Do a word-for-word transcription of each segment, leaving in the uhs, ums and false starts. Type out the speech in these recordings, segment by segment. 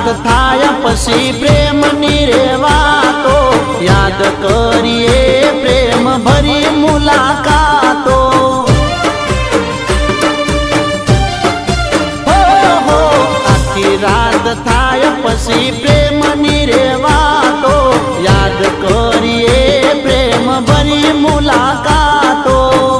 रात थाया पसी प्रेम निरेवा तो याद करिए प्रेम भरी मुलाकातो। हो हो आखी रात थाया पसी प्रेम निरेवा तो याद करिए प्रेम भरी मुलाकातो।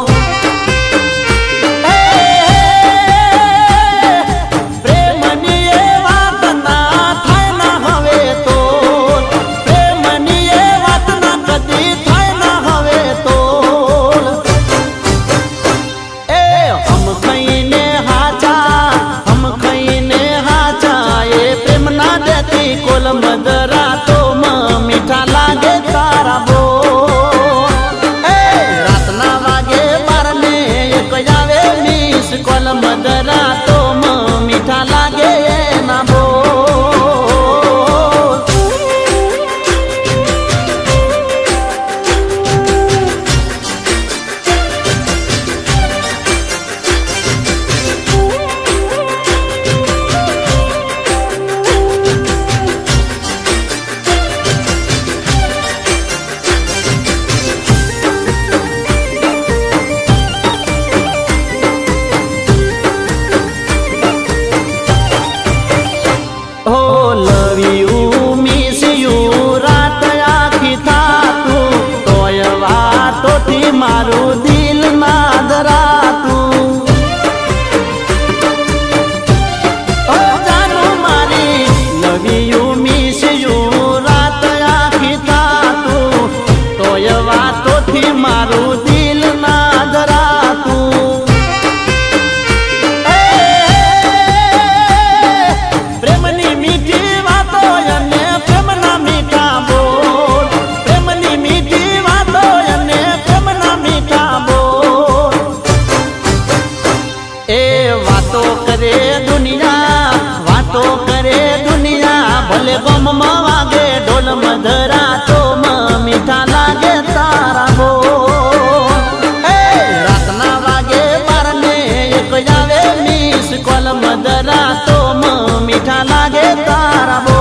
मदरा तो मीठा लागे तारा बोल। रात ना वागे बारने एक जावे मिस कॉल मदरा तो मीठा लागे ना बोल। Oh, love you, miss you, रात आखी था तू तो वातो थी मारू दिल ना दरा तू। ओ जानू मारी love you, miss you, रात आखी था तू तो वातो थी मारू दिल ना दरा तू। वातो करे दुनिया वातो करे दुनिया भले गम वागे ढोल मधरा तो मीठा लागे तारा बोल। रात ना वागे बारने एक जावे मिस कॉल मधरा तो मीठा लागे तारा बोल।